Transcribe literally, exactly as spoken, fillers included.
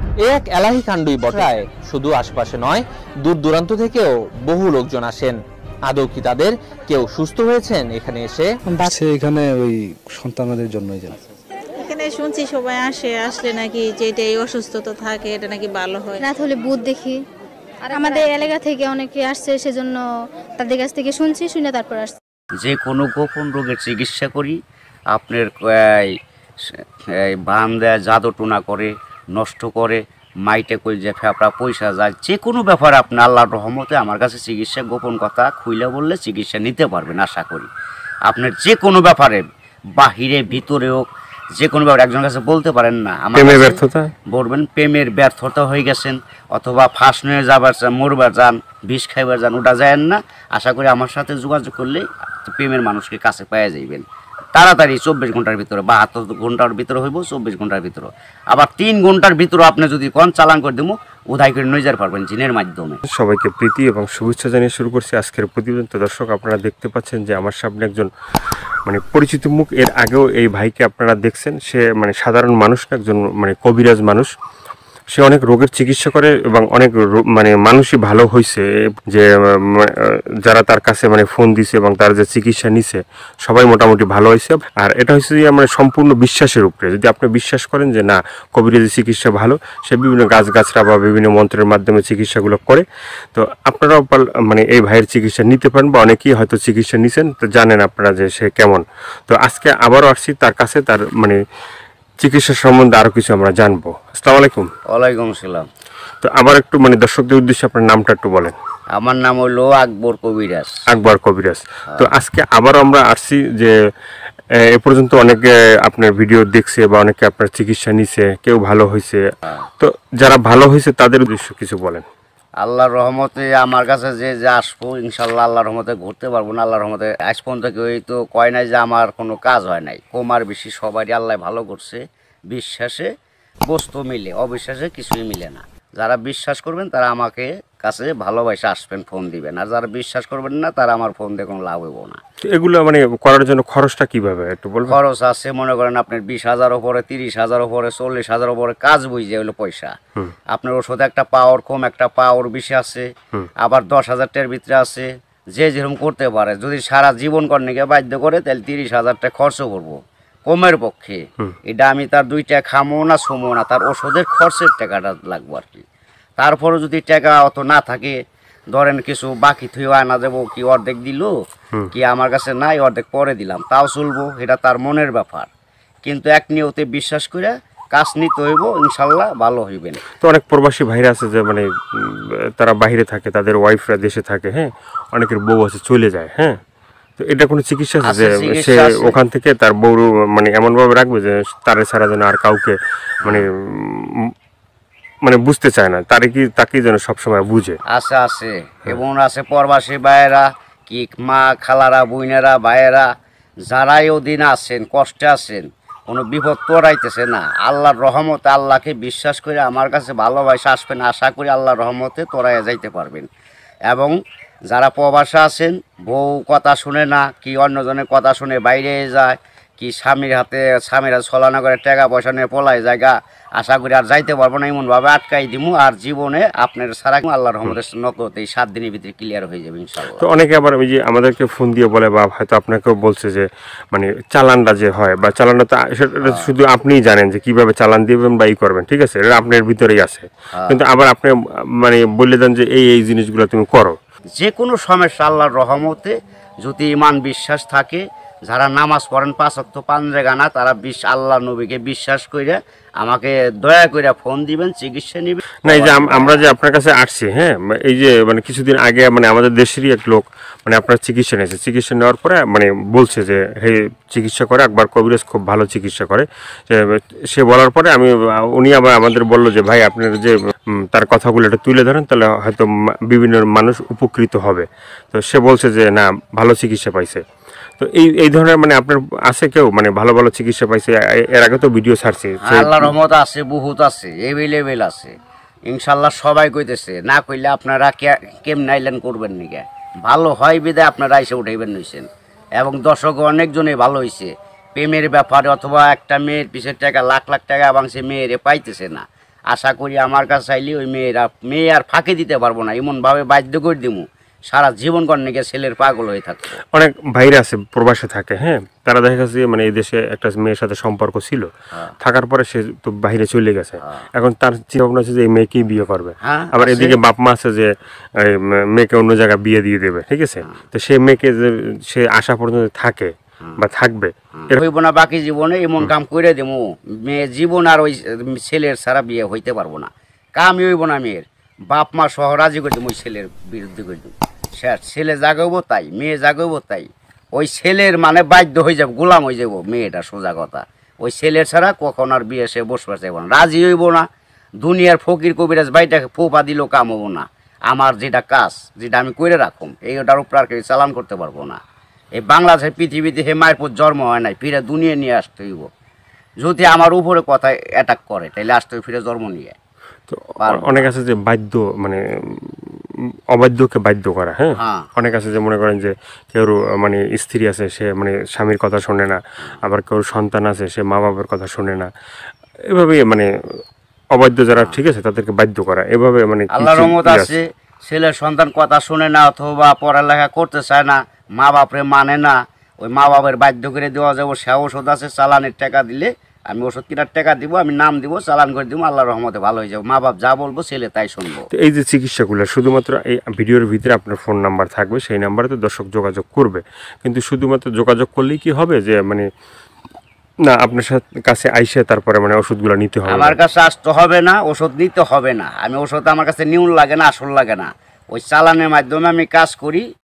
এ এক এলাহি কাণ্ডই বটে। শুধু আশপাশে নয়, দূর দূরান্ত থেকেও বহু লোকজন আসেন। আদৌ কি তাদের কেউ সুস্থ হয়েছেন এখানে এসে? এখানে ওই সন্তানদের জন্যই যান। এখানে শুনছি সবাই আসে, আসলে নাকি যেটা এই অসুস্থতা থাকে এটা নাকি ভালো হয়। রাত হলে ভূত দেখি। আমাদের এলাকা থেকে অনেকে আসছে, সেজন্য তাদের কাছ থেকে শুনছি, শুনে তারপর আসছে। যে কোনো গোপন রোগের চিকিৎসা করি। আপনার বান দেয়, জাদু টোনা করে, নষ্ট করে, মাইটে কই যে ফেপড়া পয়সা যায়, যে কোনো ব্যাপারে আপনি আল্লাহর রহমতে আমার কাছে চিকিৎসা গোপন কথা খুইলে বললে চিকিৎসা নিতে পারবেন আশা করি। আপনার যে কোনো ব্যাপারে বাহিরে ভিতরে হোক, যে কোনো ব্যাপারে একজনের কাছে বলতে পারেন না আমার ব্যর্থতা বলবেন প্রেমের ব্যর্থতা হয়ে গেছেন, অথবা ফাঁস নিয়ে যাবার চান, মরবার যান, বিষ খাইবার যান, ওটা যায়েন না। আশা করি আমার সাথে যোগাযোগ করলে প্রেমের মানুষকে কাছে পাওয়া যাইবেন তাড়াতাড়ি। চব্বিশ ঘন্টার ভিতরে, বাহাত্তর ঘন্টার ভিতরে হইব, চব্বিশ ঘন্টার ভিতরে। আবার তিন ঘন্টার ভিতরে আপনি যদি কোন চালান করে দেবো, উদাই করে নিয়ে যেতে পারবেন জিনের মাধ্যমে। সবাইকে প্রীতি এবং শুভেচ্ছা জানিয়ে শুরু করছি আজকের প্রতিবেদন। তো দর্শক, আপনারা দেখতে পাচ্ছেন যে আমার সামনে একজন মানে পরিচিত মুখ। এর আগেও এই ভাইকে আপনারা দেখছেন। সে মানে সাধারণ মানুষ না, একজন মানে কবিরাজ মানুষ। সে অনেক রোগের চিকিৎসা করে এবং অনেক মানে মানুষই ভালো হয়েছে। যে যারা তার কাছে মানে ফোন দিছে এবং তার যে চিকিৎসা নিছে সবাই মোটামুটি ভালো হয়েছে। আর এটা হচ্ছে যে মানে সম্পূর্ণ বিশ্বাসের উপরে। যদি আপনি বিশ্বাস করেন যে না কবিরাজি চিকিৎসা ভালো, সে বিভিন্ন গাছগাছরা বা বিভিন্ন মন্ত্রের মাধ্যমে চিকিৎসাগুলো করে, তো আপনারাও মানে এই ভাইয়ের চিকিৎসা নিতে পারেন বা অনেকেই হয়তো চিকিৎসা নিছেন, তো জানেন আপনারা যে সে কেমন। তো আজকে আবারও আসছি তার কাছে, তার মানে চিকিৎসা সম্বন্ধে আরো কিছু আমরা জানবো। আসসালামু আলাইকুম। ওয়ালাইকুম আসসালাম। তো আবার একটু মানে দর্শকদের উদ্দেশ্যে আপনার নামটা একটু বলেন। আমার নাম হলো আকবর কবিরাজ। আকবর কবিরাজ। তো আজকে আবারও আমরা আসছি যে এ পর্যন্ত অনেকে আপনার ভিডিও দেখছে বা অনেকে আপনার চিকিৎসা নিছে, কেউ ভালো হয়েছে। তো যারা ভালো হয়েছে তাদের উদ্দেশ্য কিছু বলেন। আল্লাহর রহমতে আমার কাছে যে যে আসবো ইনশাল্লাহ আল্লাহর রহমতে ঘুরতে পারবো না। আল্লাহর রহমতে আজ পর্যন্ত কেউ তো কয় নাই যে আমার কোনো কাজ হয় নাই। কমার বেশি সবারই আল্লাহ ভালো করছে। বিশ্বাসে বস্তু মিলে, অবিশ্বাসে কিছুই মিলে না। যারা বিশ্বাস করবেন তারা আমাকে কাছে ভালোবাসে আসবেন, ফোন দিবেন। আর যারা বিশ্বাস করবেন না তারা আমার ফোন দিয়ে কোনো লাভ হইব না। এগুলো মানে করার জন্য খরচটা কিভাবে একটু বলবেন? খরচ আছে মনে করেন আপনার বিশ হাজার উপরে, তিরিশ হাজার উপরে, চল্লিশ হাজার উপরে কাজ বুঝে হলো পয়সা। আপনার ওষুধ একটা পাওয়ার কম, একটা পাওয়ার বেশি আছে, আবার দশ হাজার টাকার ভিতরে আছে। যে যেরকম করতে পারে, যদি সারা জীবন করনে গিয়ে বাধ্য করে তাহলে তিরিশ হাজার টাকা খরচ করবো কমের পক্ষে। এটা আমি তার দুইটা খামো না ছুমো না, তার ওষুধের খরচের টাকাটা লাগবো আর কি। তারপরে যদি টাকা অত না থাকে, ধরেন কিছু বাকি থুয়ে আনা যাবো, কি অর্ধেক দিল কি আমার কাছে নাই, অর্ধেক পরে দিলাম, তাও চলবো, এটা তার মনের ব্যাপার। কিন্তু এক নিয়তে বিশ্বাস করে কাজ নিতে হইব, ইনশাল্লাহ ভালো হইবেন। তো অনেক প্রবাসী ভাইরা আছে যে মানে তারা বাইরে থাকে, তাদের ওয়াইফরা দেশে থাকে, হ্যাঁ, অনেকের বউ আছে চলে যায়, হ্যাঁ। তো এটা কোনো চিকিৎসা আছে যে সে ওখান থেকে তার বউ মানে এমনভাবে রাখবে যে তারে ছাড়া যেন আর কাউকে মানে মানে বুঝতে চায় না, তারে কি তাকে যেন সবসময় বুঝে? আছে আছে এবং আছে প্রবাসী ভাইয়েরা, কি মা খালারা, বোনেরা, ভাইয়েরা যারাই ওদিন আছেন, কষ্টে আছেন, কোনো বিপদ তোরাইতেছে না, আল্লাহর রহমতে আল্লাহকে বিশ্বাস করে আমার কাছে ভালোবাসা আসবেন। আশা করি আল্লাহর রহমতে তোরাইয়া যাইতে পারবেন। এবং যারা প্রবাসে আছেন, বউ কথা শুনে না, কি অন্যজনের কথা শুনে বাইরে যায়, কি স্বামীর হাতে স্বামীরা ছলনা করে টাকা পয়সা নিয়ে পলায় জায়গা, আশা করি আর যাইতে পারবো না, এমনভাবে আটকাই দিমু। আর জীবনে আপনার সারা আল্লাহর রহমতের নকলতে এই সাত দিনের ভিতরে ক্লিয়ার হয়ে যাবে ইনশাআল্লাহ। তো অনেকে আবার ওই যে আমাদেরকে ফোন দিয়ে বলে বা হয়তো আপনাকেও বলছে যে মানে চালানটা যে হয় বা চালানটা তো সেটা শুধু আপনিই জানেন যে কিভাবে চালান দিবেন বা ই করবেন, ঠিক আছে, এটা আপনার ভিতরেই আছে। কিন্তু আবার আপনি মানে বলে দেন যে এই এই জিনিসগুলো তুমি করো। যে কোনো সমস্যা আল্লাহর রহমতে যদি ইমান বিশ্বাস থাকে, যারা নামাজ পড়েন পাঁচ ওয়াক্ত পাঁচে গানা, তারা বিশ আল্লাহ নবীকে বিশ্বাস করে আমাকে দয়া করে ফোন দিবেন, চিকিৎসা নেবেন। না এই যে আমরা যে আপনার কাছে আসছি, হ্যাঁ, এই যে মানে কিছুদিন আগে মানে আমাদের দেশেরই এক লোক মানে আপনার চিকিৎসা নিয়েছে, চিকিৎসা নেওয়ার পরে মানে বলছে যে হে চিকিৎসা করে আকবর কবিরাজ খুব ভালো চিকিৎসা করে। সে বলার পরে আমি উনি আবার আমাদের বললো যে ভাই আপনার যে তার কথাগুলো এটা তুলে ধরেন, তাহলে হয়তো বিভিন্ন মানুষ উপকৃত হবে। তো সে বলছে যে না ভালো চিকিৎসা পাইছে। তো এই এই ধরনের মানে আপনার আছে কেউ মানে ভালো ভালো চিকিৎসা পাইছে? এর আগে তো ভিডিও ছাড়ছে, আল্লাহর রহমত আছে, বহুত আছে, এভেলেবেল আছে ইনশাল্লাহ। সবাই কইতেছে, না কইলে আপনারা কেমন আইলেন করবেন নিকে, ভালো হয় বিদে আপনারা এসে উঠাইবেন নিছেন। এবং দর্শক অনেকজনে ভালো হয়েছে প্রেমের ব্যাপারে, অথবা একটা মেয়ের পিছের টাকা লাখ লাখ টাকা এবং সে মেয়েরে পাইতেছে না, আশা করি আমার কাছে চাইলে ওই মেয়েরা মেয়ে আর ফাঁকি দিতে পারবো না, এমনভাবে বাধ্য করে দিমু সারা জীবন কর্ণে গিয়ে ছেলের পাগল হয়ে থাকতো। অনেক ভাইরা আছে প্রবাসে থাকে, হ্যাঁ, তারা দেখা গেছে যে মানে এই দেশে একটা মেয়ের সাথে সম্পর্ক ছিল, থাকার পরে সে তো বাইরে চলে গেছে, এখন তার চিন্তা ভাবনা আছে যে এই মেয়েকেই বিয়ে করবে। হ্যাঁ, আবার আছে। এদিকে বাপ মা আছে যে এই মেয়েকে অন্য জায়গায় বিয়ে দিয়ে দেবে, ঠিক আছে। তো সেই মেয়েকে যে সে আশা পর্যন্ত থাকে বা থাকবে, হইব না বাকি জীবনে এমন কাম করে দেবো মেয়ে জীবন আর ওই ছেলের ছাড়া বিয়ে হইতে পারবো না, কামই হইব না মেয়ের, বাপ মা সহ রাজি করে দেবো ওই ছেলের বিরুদ্ধে করে দেবো। ছেলে জাগাবো তাই, মেয়ে জাগাবো তাই, ওই ছেলের মানে বাধ্য হয়ে যাবো, গোলাম হয়ে যাবো মেয়েটা, সোজা কথা। ওই ছেলের ছাড়া কখন আর বিয়ে সে বসবার চাইব না, রাজি হইব না। দুনিয়ার ফকির কবিরাজ বাইটাকে ফোপা দিলেও কাম হবো না। আমার যেটা কাজ, যেটা আমি করে রাখুম, এইটার উপর আর কেউ চালান করতে পারবো না। এই বাংলাদেশের পৃথিবীতে হে মায়ের পর জন্ম হয় নাই, ফিরে দুনিয়া নিয়ে আসতে হইব। যদি আমার উপরে কথা অ্যাটাক করে তাহলে আসতে হইব ফিরে জন্ম নিয়ে। তো অনেক আছে যে বাধ্য মানে উম, অবাধ্যকে বাধ্য করা, হ্যাঁ, হ্যাঁ। অনেক আছে যে মনে করেন যে কেউ মানে স্ত্রী আছে সে মানে স্বামীর কথা শোনে না, আবার কেউ সন্তান আছে সে মা বাবার কথা শোনে না, এভাবে মানে অবাধ্য যারা, ঠিক আছে, তাদেরকে বাধ্য করা, এভাবে মানে কি আল্লাহর কি- রহমত কি আছে, ছেলের সন্তান কথা শুনে না অথবা পড়ালেখা করতে চায় না, মা বাপরে মানে না, ওই মা বাপের বাধ্য করে দেওয়া যাবো। সে ওষুধ আছে, চালানের টাকা দিলে আমি ওষুধ কেনার টাকা দিব, আমি নাম দিব, চালান করে দিব, আল্লাহর রহমতে ভালো হয়ে যাবো। মা বাপ যা বলবো ছেলে তাই শুনবো। তো এই যে চিকিৎসাগুলো শুধুমাত্র এই ভিডিওর ভিতরে আপনার ফোন নাম্বার থাকবে, সেই নাম্বারে তো দর্শক যোগাযোগ করবে, কিন্তু শুধুমাত্র যোগাযোগ করলেই কি হবে যে মানে না আপনার সাথে কাছে আইসে তারপরে মানে ওষুধগুলো নিতে হবে? আমার কাছে আসতে হবে না, ওষুধ নিতে হবে না। আমি ওষুধ আমার কাছে নিউন লাগে না, আসল লাগে না, ওই চালানের মাধ্যমে আমি কাজ করি।